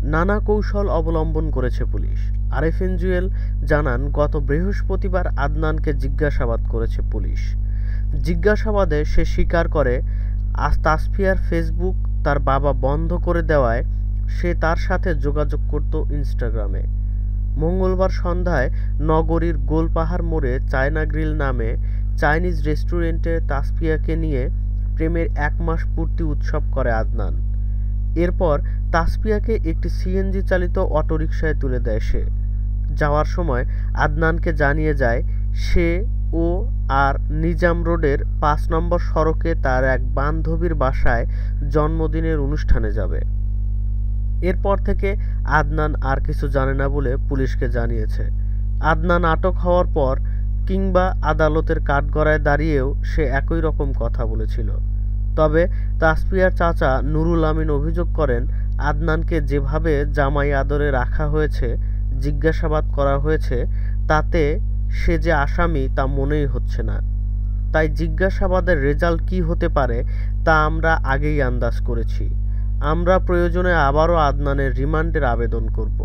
নানা কৌশল অবলম্বন করেছে পুলিশ। আরেফিন জুয়েল জানান, গত বৃহস্পতিবার আদনানকে জিজ্ঞাসাবাদ করেছে পুলিশ। জিজ্ঞাসাবাদে সে স্বীকার করে তাসফিয়ার ফেসবুক তার বাবা বন্ধ করে দেওয়ায় সে তার সাথে যোগাযোগ করত ইনস্টাগ্রামে। মঙ্গলবার সন্ধ্যায় নগরীর গোলপাহাড় মোড়ে চায়না গ্রিল নামে চাইনিজ রেস্টুরেন্টে তাসফিয়াকে নিয়ে প্রেমের ১ মাস পূর্তি উৎসব করে আদনান। এরপর তাসফিয়াকে একটি সিএনজি চালিত অটোরিকশায় তুলে দেয় সে। যাওয়ার সময় আদনানকে জানিয়ে যায় সে ও আর নিজাম রোডের ৫ নম্বর সড়কে তার এক বান্ধবীর বাসায় জন্মদিনের অনুষ্ঠানে যাবে। এরপর থেকে আদনান আর কিছু জানে না বলে পুলিশকে জানিয়েছে। আদনান আটক হওয়ার পর কিংবা আদালতের কাঠগড়ায় দাঁড়িয়েও সে একই রকম কথা বলেছিল। তবে তাসফিয়ার চাচা নুরুল আমিন অভিযোগ করেন, আদনানকে যেভাবে জামাই আদরে রাখা হয়েছে, জিজ্ঞাসাবাদ করা হয়েছে, তাতে সে যে আসামি তা মনেই হচ্ছে না। তাই জিজ্ঞাসাবাদের রেজাল্ট কী হতে পারে তা আমরা আগেই আন্দাজ করেছি। আমরা প্রয়োজনে আবারও আদনানের রিমান্ডের আবেদন করব।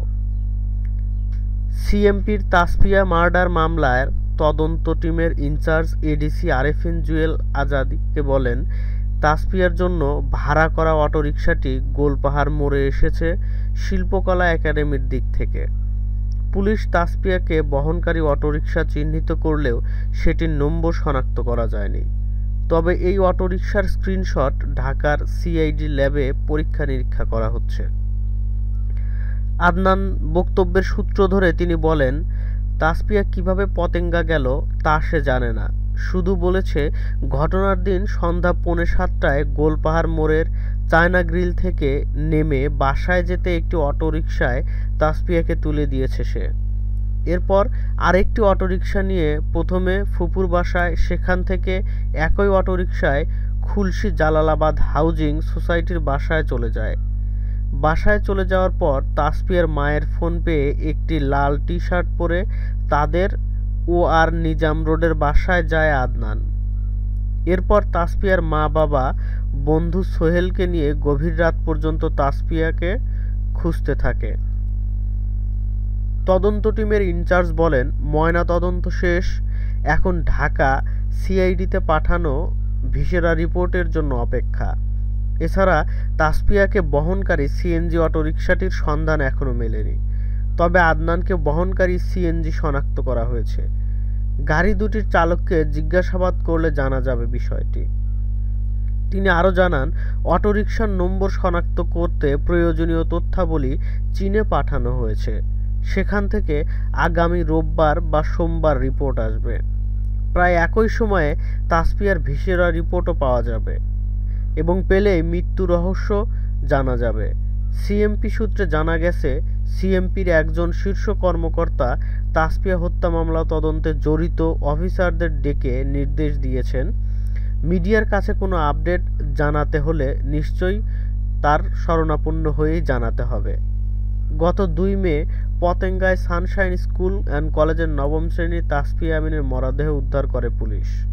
সিএমপির তাসফিয়া মার্ডার মামলার তদন্ত টিমের ইনচার্জ এডিসি আরেফিন জুয়েল আজাদকে বলেন, তাসফিয়ার জন্য ভাড়া করা অটোরিকশাটি গোলপাহাড় মোড়ে এসেছে শিল্পকলা একাডেমির দিক থেকে। পুলিশ তাসফিয়াকে বহনকারী অটোরিকশা চিহ্নিত করলেও সেটির নম্বর শনাক্ত করা যায়নি। তবে এই অটোরিকশার স্ক্রিনশট ঢাকার সিআইডি ল্যাবে পরীক্ষা নিরীক্ষা করা হচ্ছে। আদনান বক্তব্যের সূত্র ধরে তিনি বলেন, তাসফিয়া কিভাবে পতেঙ্গা গেল তা সে জানে না, শুধু বলেছে ঘটনার দিন সন্ধ্যা 6:45টায় গোলপাহাড় মোড়ের চায়না গ্রিল থেকে নেমে বাসায় যেতে একটি অটোরিকশায় তাসফিয়াকে তুলে দিয়েছে সে। এরপর আরেকটি অটোরিকশা নিয়ে প্রথমে ফুপুর বাসায়, সেখান থেকে একই অটোরিকশায় খুলশী জালালাবাদ হাউজিং সোসাইটির বাসায় চলে যায়। বাসায় চলে যাওয়ার পর তাসফিয়ার মায়ের ফোন পেয়ে একটি লাল টি শার্ট পরে তাদের ও আর নিজাম রোডের বাসায় যায় আদনান। এরপর তাসফিয়ার মা বাবা বন্ধু সোহেলকে নিয়ে গভীর রাত পর্যন্ত তাসফিয়াকে খুঁজতে থাকে। তদন্ত টিমের ইনচার্জ বলেন, ময়না তদন্ত শেষ, এখন ঢাকা সিআইডিতে পাঠানো ভিসেরা রিপোর্টের জন্য অপেক্ষা। এছাড়া তাসফিয়াকে বহনকারী সিএনজি অটোরিকশাটির সন্ধান এখনও মেলেনি। তবে আদনানকে বহনকারী সিএনজি শনাক্ত করা হয়েছে। গাড়ি দুটির চালককে জিজ্ঞাসাবাদ করলে জানা যাবে বিষয়টি। তিনি আরও জানান, অটোরিকশার নম্বর শনাক্ত করতে প্রয়োজনীয় তথ্যাবলী চীনে পাঠানো হয়েছে। সেখান থেকে আগামী রোববার বা সোমবার রিপোর্ট আসবে। প্রায় একই সময়ে তাসফিয়ার ভিসেরা রিপোর্টও পাওয়া যাবে এবং পেলেই মৃত্যু রহস্য জানা যাবে। সিএমপি সূত্রে জানা গেছে, সিএমপির একজন শীর্ষ কর্মকর্তা তাসফিয়া হত্যা মামলা তদন্তে জড়িত অফিসারদের ডেকে নির্দেশ দিয়েছেন, মিডিয়ার কাছে কোনো আপডেট জানাতে হলে নিশ্চয়ই তার শরণাপন্ন হয়েই জানাতে হবে। গত 2 মে পতেঙ্গায় সানশাইন স্কুল অ্যান্ড কলেজের 9ম শ্রেণীর তাসফিয়া আমিনের মরদেহ উদ্ধার করে পুলিশ।